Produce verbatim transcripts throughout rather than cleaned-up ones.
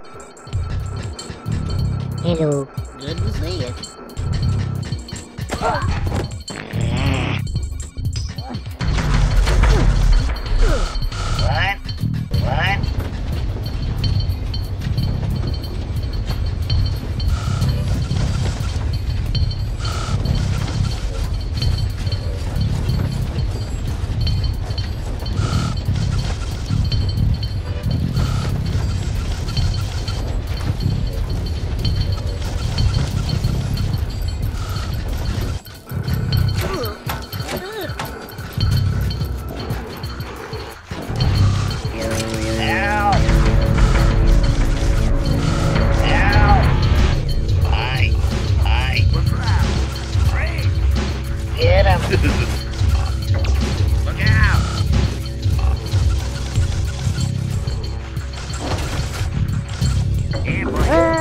Hello. Good to see you. What? What? Look out! Yeah, boy.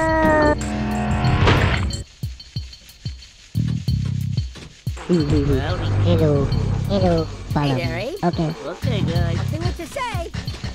Well, Hello. Hello. Follow hey, me. Derry. Okay. Okay, guys. Nothing what to say.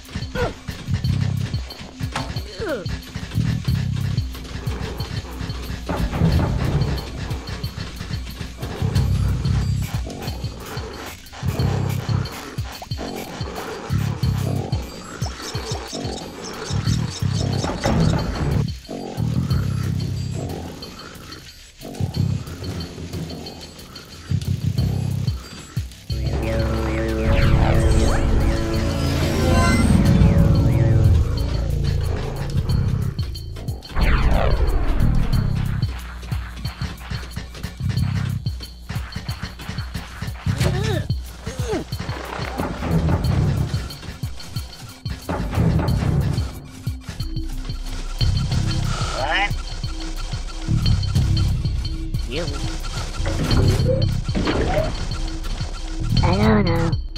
What? You. I don't know.